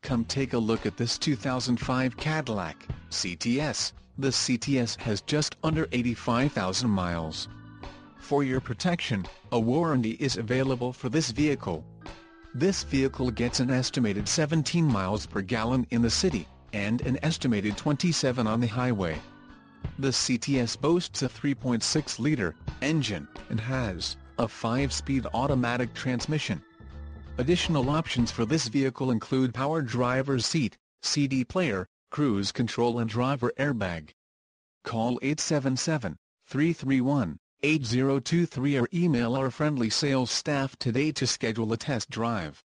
Come take a look at this 2005 Cadillac CTS. The CTS has just under 85,000 miles. For your protection, a warranty is available for this vehicle. This vehicle gets an estimated 17 miles per gallon in the city, and an estimated 27 on the highway. The CTS boasts a 3.6-liter engine, and has a 5-speed automatic transmission. Additional options for this vehicle include power driver's seat, CD player, cruise control and driver airbag. Call 877-331-8023 or email our friendly sales staff today to schedule a test drive.